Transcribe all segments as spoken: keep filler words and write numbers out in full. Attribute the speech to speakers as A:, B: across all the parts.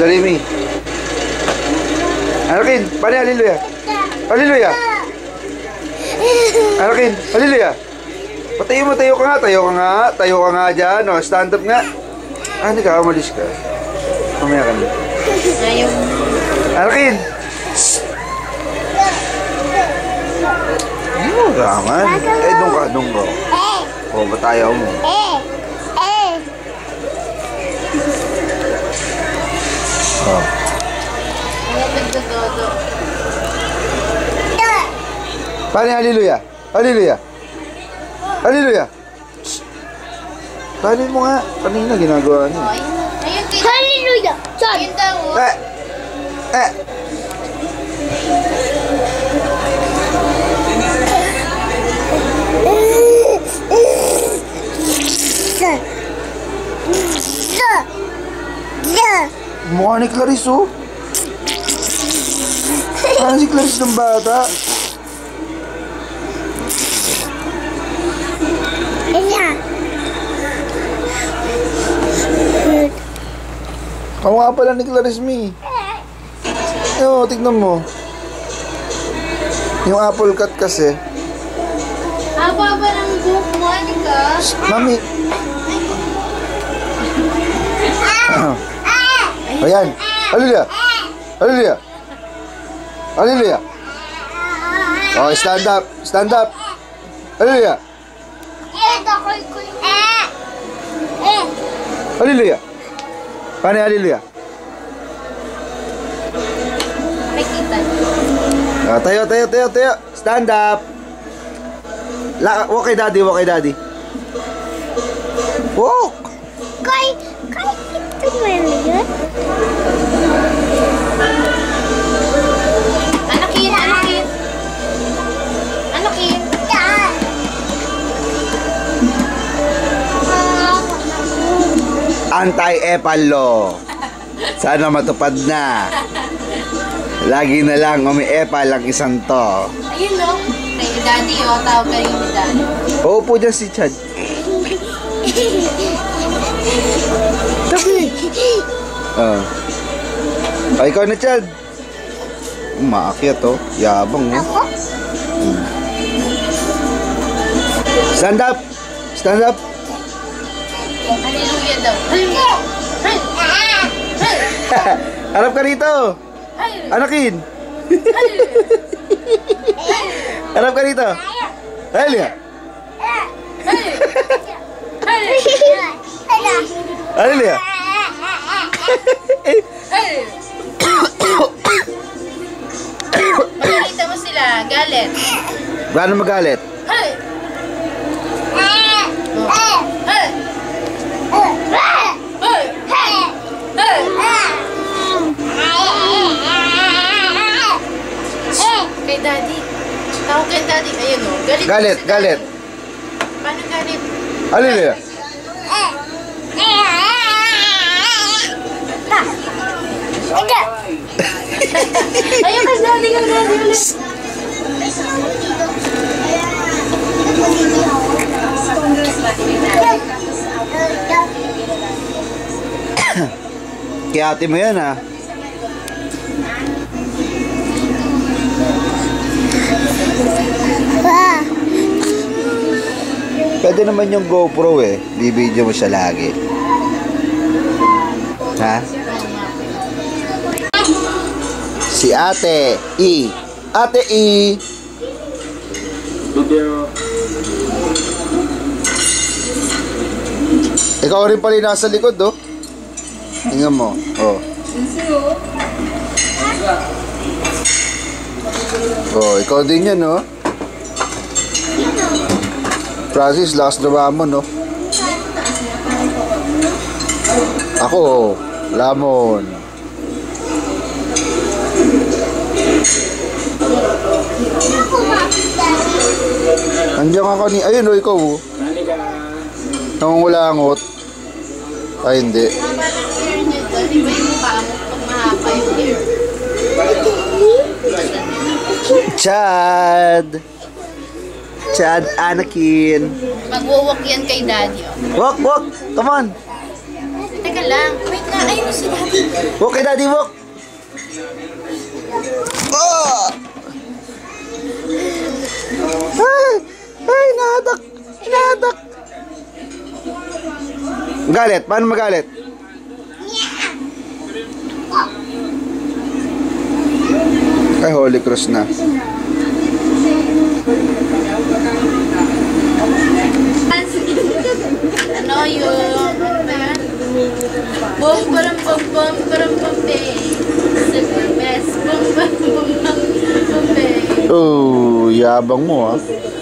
A: Doremi. Anakin, paano hallelujah? Hallelujah. Anakin, hallelujah. Patayo mo, tayo ka nga, tayo ka nga, tayo ka nga dyan, o, stand up nga. Ah, hindi ka, umalis ka. Mamaya ka na.
B: Ayaw.
A: Anakin! Ano raman? Eh, doon ka, doon ka. O, ba't ayaw mo? Oh.
B: Ayaw nagdododo.
A: Paano yung hallelujah? Hallelujah! Hallelujah! Paano mo nga? Kanina ginagawa niya.
B: Oh, ayun na. Ayun, kaya.
C: Hallelujah! Son!
B: Ayun daw. oh.
A: Eh! Eh! Mukha ni Clarice, oh. Parang si Clarice ng bata. Kamukha pala ni Clarice, Mi. Ewan, tignan mo. Yung apple cut kasi.
B: Haba ba ng buhok mo, Anika?
A: Mami. Ayan. Hallelujah. Hallelujah. Hallelujah. Oh, stand up. Stand up. Hallelujah. Hallelujah. Paano yung hallelujah?
B: May kita.
A: Oh, tayo, tayo, tayo, tayo. Stand up. La walk kay daddy, walk kay daddy. Walk.
C: Kay, kay, ito mo yun?
B: Anakin, anakin. Anakin.
A: Anti-epal law. Sana matupad na. Lagi na lang umi-epal ang isang to.
B: Ayun, no? Kay daddy, o. Tawag ka rin ni daddy.
A: Uupo dyan si Chad. Tabi. Ah. Ay, ikaw na, Chad. Umaakyat, oh. Yabang, oh. Hmm. Stand up. Stand up.
B: Hallelujah daw.
A: Harap ka rito. Anakin. Harap ka rito. Hallelujah. Hallelujah.
B: Makikita mo sila, galit.
A: Gaano magalit?
B: Hey! Oh. Hey! Hey! Hey! Kay daddy. Tawag kay daddy. Ayun, o. Galit.
A: Galit,
B: si
A: galit.
B: daddy. Paano galit?
A: Hallelujah.
B: Ayun, kay daddy, kay daddy ulit.
A: Kaya ate mo yan, ah. Pwede naman yung GoPro, eh. Bibidyo mo siya lagi. Ha? Si Ate E. Ate E. Ikaw rin pala yung nasa likod, oh. Tingnan mo. Oh. Oh, ikaw din yan, oh. Francis, lakas na mo, no? Ako, lamon. Andiyan ako ni... Ayun, oh, ikaw, oh. Nangungulangot. Ay, hindi.
B: Di ba yung mukha mo pag mahaba yung hair?
A: Chad! Chad, Anakin.
B: Magwawak yan kay daddy. Oh.
A: Walk, walk! Come on!
B: Teka lang. Wait na. Ayun si Daddy.
A: Walk kay Daddy, walk! Oh! Ay! Ay, nahadak! Nahadak! Galit? Paano magalit? Ay, Holy Cross na.
B: Ano yung... Bum, baram, bum, bum, baram, bum, bang. Super best. Bum, bum, bum, bum, bum, bang.
A: Oh, yabang mo ah.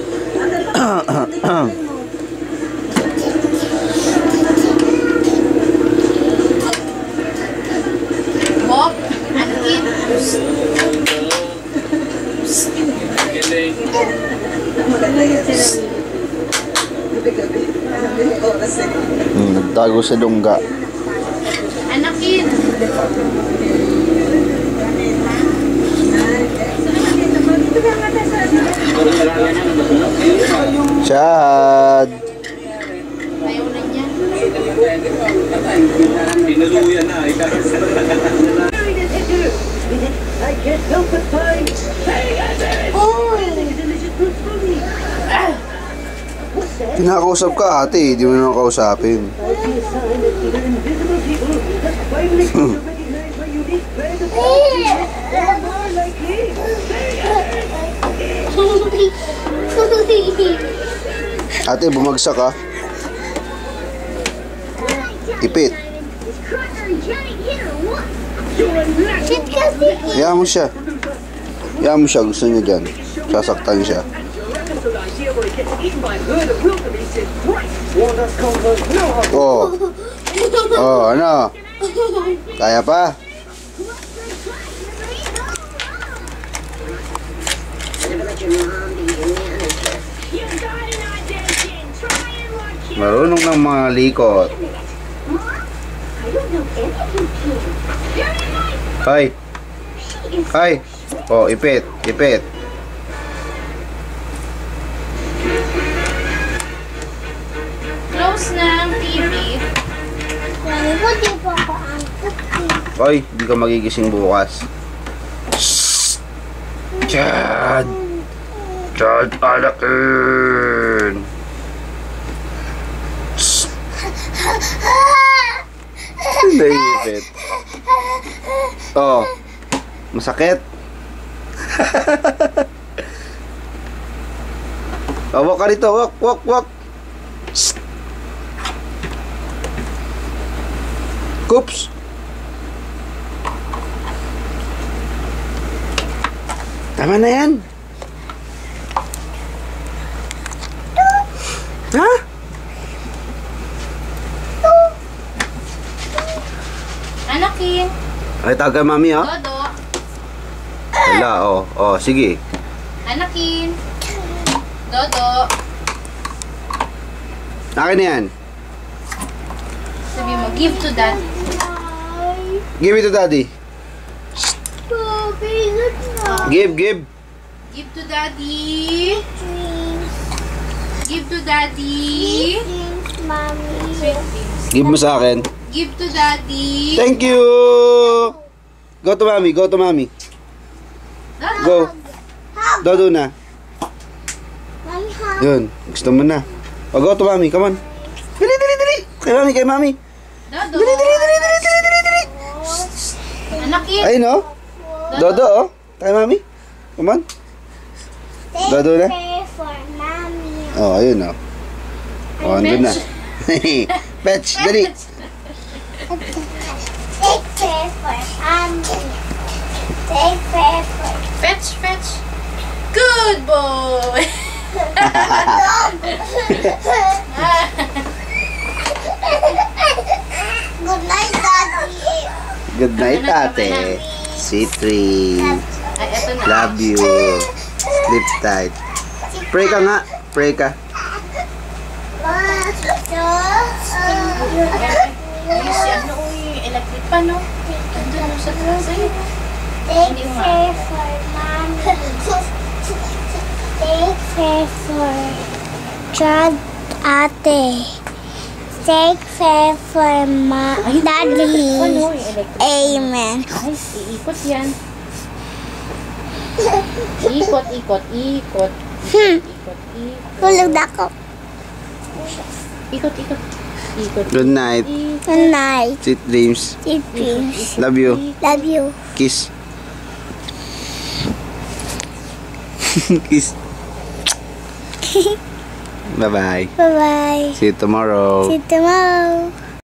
B: Walk. And eat.
A: Hmm, nagtago sa dungga.
B: Anakin.
A: Chad!
B: Ayaw na niya.
D: Pinaluyan na.
A: Kinakausap ka ate, di mo naman kausapin. Ate, bumagsak ka. Ipit. Hayaan mo siya. Hayaan mo siya, gusto niya dyan. Sasaktan siya. Oh. Oh, ano? Kaya pa? Marunong ng mga likot. Hay. Hay. Oh, ipit, ipit.
B: Close na ang T V.
A: Hoy, di ka magigising bukas. Chad! Chad, alakin! Naipit. Oh, masakit. Oh, walk ka rito, walk, walk, walk. Coops. Tama na yan. Ha?
B: Anakin.
A: Ay, taga mami, ha?
B: Dodo.
A: Wala, oh. Oh, sige.
B: Anakin. Dodo.
A: Akin na yan.
B: Sabi mo, give to daddy.
A: Give it to daddy. Give, give.
B: Give to daddy. Give to daddy. Sweet dreams.
A: Give mo sa akin.
B: Give to daddy.
A: Thank you. Go to mami, go to mami. Go. Dodo na. Yun, gusto mo na. O, go to mami, come on. Dali, dali, dali. Kay mami, kay mami.
B: Dodo.
A: Dali, dali, dali, dali, dali, dali, dali.
B: Anakin.
A: Ayun, oh. Dodo, oh. Kay mami. Come on. Dodo na. Oh, ayun, oh. Oh, andun na. Fetch, dali.
C: Take care for mommy. Take care for
B: Fetch, fetch. Good boy.
C: Good night, Daddy.
A: Good night, ate. Sweet dreams.
B: Ay, eto na.
A: Love you. Sleep tight. Pray ka nga. Pray ka.
B: Ay, si ano, uy, electric pa, no? Andun mo sa taas. Ay,
C: Take care for mommy. Take care for Chad, ate. Take care for my
B: Ay,
C: daddy.
B: Ano, yung electric.
C: Amen.
B: Ay, iikot yan. Ikot, ikot, ikot.
C: Hmm.
B: Ikot, ikot.
C: Tulog na ako.
B: Ikot, ikot. Ikot.
A: Good night.
B: ikot.
C: Good night.
A: Sweet dreams.
C: Sweet dreams.
A: Love you.
C: Love you.
A: Kiss. Kiss. Bye-bye.
C: Bye-bye.
A: See you tomorrow.
C: See you tomorrow.